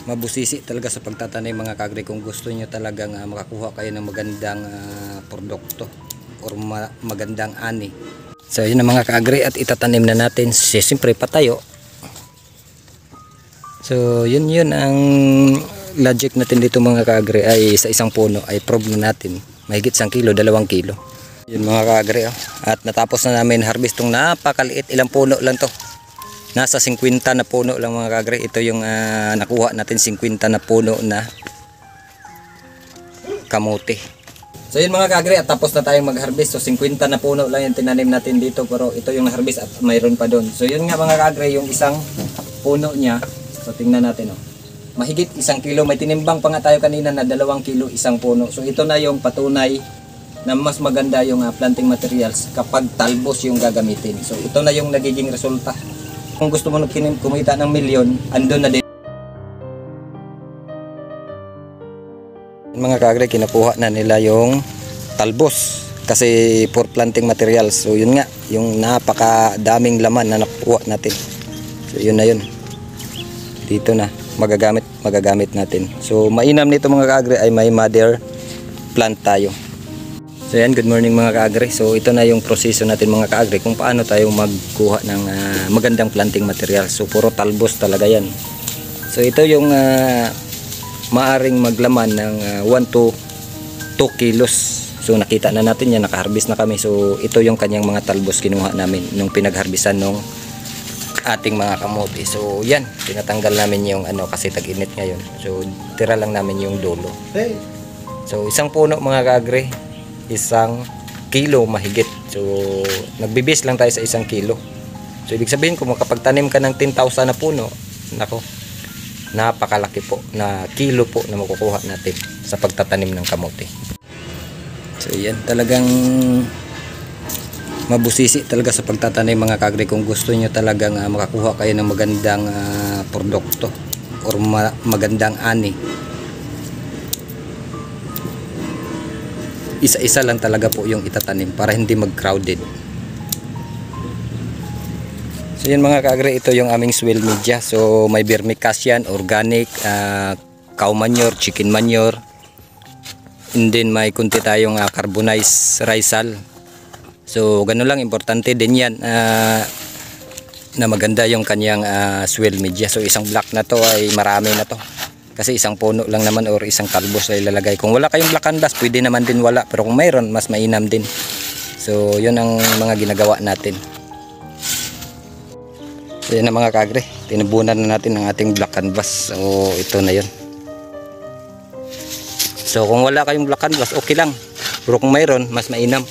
mabusisi talaga sa pagtatanim mga kaagri kung gusto niyo talagang makakuha kayo ng magandang produkto or magandang ani. So yun na mga kaagri, at itatanim na natin. Siyempre patayo. So yun ang logic natin dito mga kaagri, ay sa isang puno ay prove na natin mahigit 1 kilo, 2 kilo. Yun mga kaagri, at natapos na namin harvest tong napakaliit, ilang puno lang to. Nasa 50 na puno lang mga kaagri. Ito yung nakuha natin, 50 na puno na kamote. So yun mga kaagri, at tapos na tayong mag-harvest. So 50 na puno lang yung tinanim natin dito, pero ito yung na-harvest at mayroon pa doon. So yun nga mga kaagri, yung isang puno niya. So tingnan natin mahigit 1 kilo. May tinimbang pa nga tayo kanina na 2 kilo isang puno. So ito na yung patunay na mas maganda yung planting materials kapag talbos yung gagamitin. So ito na yung nagiging resulta. Kung gusto mo kumita ng milyon, andun na din. Mga kaagri, kinukuha na nila yung talbos kasi for planting materials. So yun nga, yung napakadaming laman na nakuha natin. So yun na yun. Dito na magagamit natin. So mainam nito mga kaagri ay may mother plant tayo. So yan, good morning mga kaagri. So ito na yung proseso natin mga kaagri kung paano tayo magkuha ng magandang planting material. So puro talbos talaga yan. So ito yung maaring maglaman ng 1 to 2 kilos. So nakita na natin yan, nakaharvest na kami. So ito yung kanyang mga talbos kinuha namin nung pinagharbisan nung ating mga kamote. So yan, tinatanggal namin yung kasi tag-init ngayon. So tira lang namin yung dulo. So isang puno mga kaagri, 1 kilo mahigit. So nagbibis lang tayo sa 1 kilo. So ibig sabihin kung makapagtanim ka ng 10,000 na puno, nako, napakalaki po na kilo po na makukuha natin sa pagtatanim ng kamote. So yan, talagang mabusisi talaga sa pagtatanim mga kaagri kung gusto niyo talagang makakuha kayo ng magandang produkto or magandang ani. Isa-isa lang talaga po yung itatanim para hindi mag-crowded. So yun mga kaagri, ito yung aming soil media. So may vermicast, organic, cow manure, chicken manure, and then may kunti tayong carbonized risal. So ganun lang, importante din yan na maganda yung kanyang soil media. So isang block na to ay marami na to. Kasi isang puno lang naman or isang talbos ay ilalagay. Kung wala kayong black canvas, pwede naman din wala. Pero kung mayroon, mas mainam din. So yun ang mga ginagawa natin. So yun na mga kaagri, tinabunan na natin ang ating black canvas. So ito na yun. So kung wala kayong black canvas, okay lang. Pero kung mayroon, mas mainam.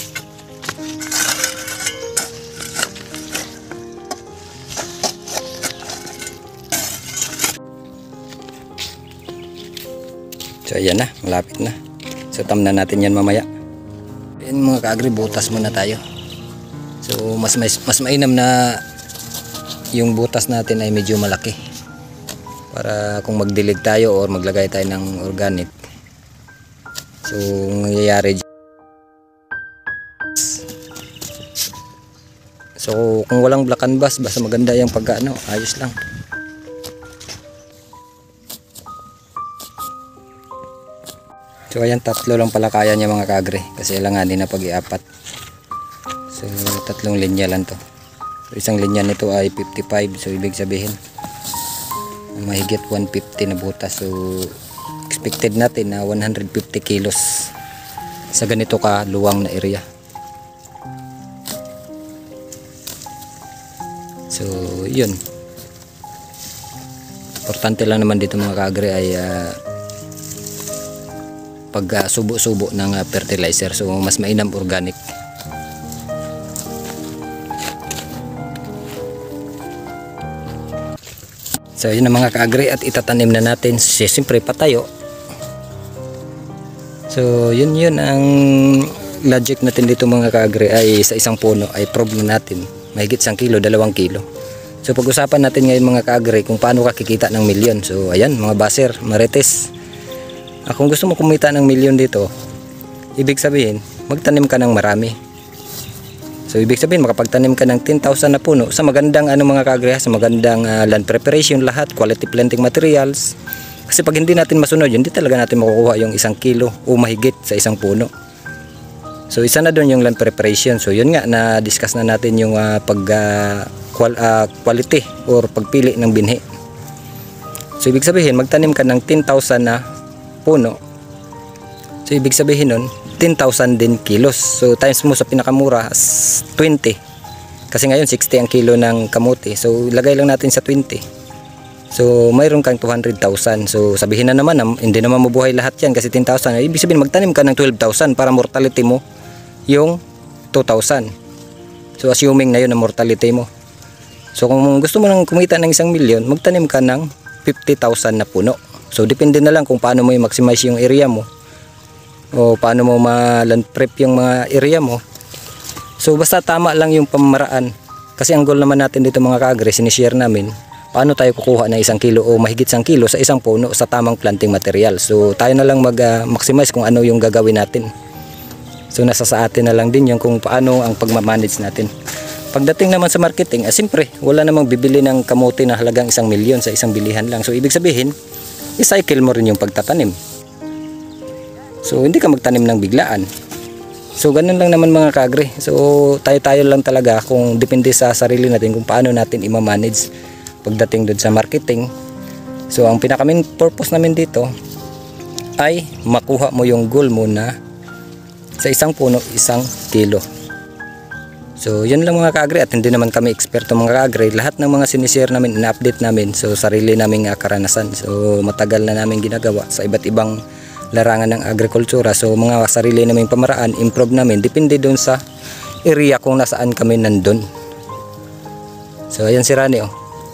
So ayan na, malapit na. So tamna natin yan mamaya. Ayan mga kaagri, butas muna tayo. So mas mainam na yung butas natin ay medyo malaki. Para kung magdilig tayo or maglagay tayo ng organic. So nangyayari. So kung walang black canvas, basta maganda yung pagkaano, ayos lang. So ayan, 3 lang pala kaya niya mga kaagri kasi langanin na pag-iapat. So 3 linya lang to. So isang linya nito ay 55. So ibig sabihin mahigit 150 na butas. So expected natin na 150 kilos sa ganito ka luwang na area. So yun, importante lang naman dito mga kaagri ay pag subo-subo ng fertilizer. So mas mainam organic. So yun na mga kaagri, at itatanim na natin. Siyempre patayo. So yun ang logic natin dito mga kaagri, ay sa isang puno ay prove na natin mahigit 1 kilo, 2 kilo. So pag-usapan natin ngayon mga kaagri kung paano ka kikita ng milyon. So ayan mga baser, marites, kung gusto mo kumita ng milyon dito, ibig sabihin magtanim ka ng marami. So ibig sabihin makapagtanim ka ng 10,000 na puno sa magandang mga kaagri, sa magandang land preparation, lahat quality planting materials, Kasi pag hindi natin masunod yun, hindi talaga natin makukuha yung 1 kilo o mahigit sa isang puno. So isa na doon yung land preparation. So yun nga, na-discuss na natin yung quality or pagpili ng binhi. So ibig sabihin, magtanim ka ng 10,000 na puno. So ibig sabihin nun, 10,000 din kilos. So times mo sa pinakamura, 20. Kasi ngayon 60 ang kilo ng kamote. So lagay lang natin sa 20. So mayroon kang 200,000. So sabihin na naman, hindi naman mabuhay lahat yan kasi 10,000. Ibig sabihin magtanim ka ng 12,000 para mortality mo yung 2,000. So assuming na yun ang mortality mo. So kung gusto mo nang kumita ng 1,000,000, magtanim ka ng 50,000 na puno. So depende na lang kung paano mo i-maximize yung area mo o paano mo ma-land prep yung mga area mo. So basta tama lang yung pamamaraan. Kasi ang goal naman natin dito mga ka-agri, sinishare namin paano tayo kukuha ng 1 kilo o mahigit 1 kilo sa isang puno sa tamang planting material. So tayo na lang mag-maximize kung ano yung gagawin natin. So nasa sa atin na lang din yung kung paano ang pagmamanage natin. Pagdating naman sa marketing, siyempre wala namang bibili ng kamote na halagang 1,000,000 sa isang bilihan lang. So ibig sabihin, i-cycle mo rin yung pagtatanim. So hindi ka magtanim ng biglaan. So ganun lang naman mga ka-agri. So tayo lang talaga kung depende sa sarili natin kung paano natin i-manage pagdating doon sa marketing. So ang pinaka main purpose namin dito ay makuha mo yung goal mo na sa isang puno 1 kilo. So yun lang mga ka-agri, at hindi naman kami eksperto mga ka-agri. Lahat ng mga sinishare namin, ina-update namin, so sarili naming karanasan. So matagal na namin ginagawa sa iba't ibang larangan ng agrikultura. So mga sarili naming pamaraan, improve namin, depende doon sa area kung nasaan kami nandun. So ayan si Rani, oh.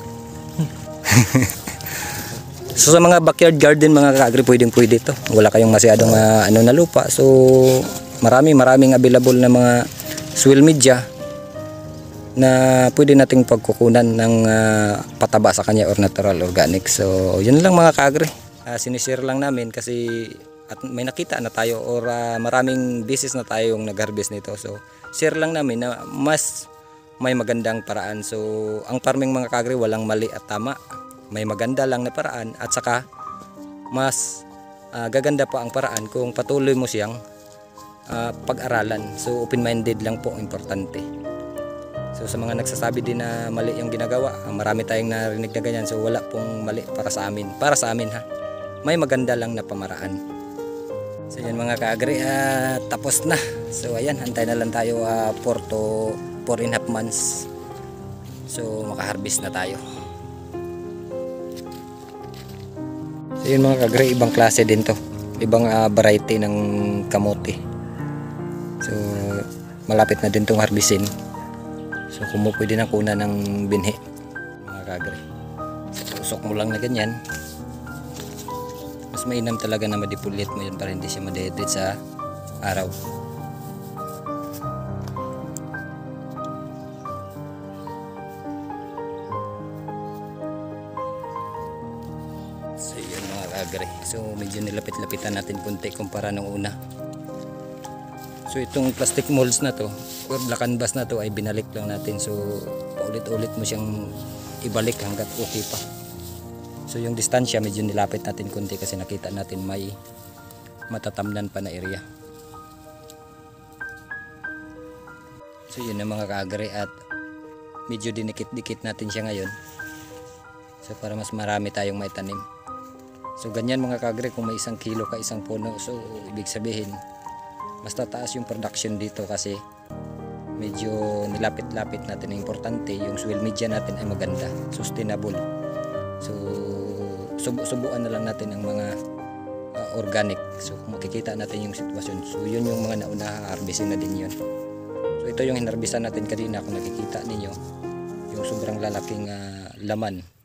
So sa mga backyard garden mga ka-agri, pwede ito. Wala kayong masyadong na lupa. So maraming available na mga soil media na pwede nating pagkukunan ng pataba sa kanya or natural organic. So yun lang mga ka-agri. Sinishare lang namin kasi at may nakita na tayo or maraming beses na tayong nag-harvest nito. So share lang namin na mas may magandang paraan. So ang farming mga ka-agri, walang mali at tama. May maganda lang na paraan at saka mas gaganda pa ang paraan kung patuloy mo siyang pag-aralan. So open-minded lang po, importante. So sa mga nagsasabi din na mali yung ginagawa, marami tayong narinig na ganyan. So wala pong mali para sa amin. Para sa amin ha. May maganda lang na pamaraan. So yan mga ka-agri, tapos na. So ayan, hantay na lang tayo 4 to 4.5 months. So makaharvest na tayo. So yun mga ka-agri, ibang klase din to. Ibang variety ng kamote. So malapit na din itong harvestin. So kung mo pwede na kuna ng binhi mga ka-agri. So usok mo lang na ganyan. Mas mainam talaga na madipulit mo yun para hindi siya madedit sa araw. So yun mga ka-agri. So medyo nilapit-lapitan natin kunti kumpara nung una. So itong plastic molds na to or black canvas na to ay binalik lang natin. So paulit-ulit mo siyang ibalik hanggat okay pa. So yung distansya medyo nilapit natin kunti kasi nakita natin may matatamnan pa na area. So yun na mga ka-agri, at medyo dinikit-dikit natin siya ngayon. So para mas marami tayong may tanim. So ganyan mga ka-agri, kung may 1 kilo ka isang puno, so ibig sabihin mas tataas yung production dito kasi medyo nilapit-lapit natin. Ang importante yung soil media natin ay maganda, sustainable. So subuan na lang natin ang mga organic. So makikita natin yung sitwasyon. So yun yung mga nauna, harvestin na din yun. So ito yung hinarbisan natin kanina, kung nakikita ninyo yung sobrang lalaking laman.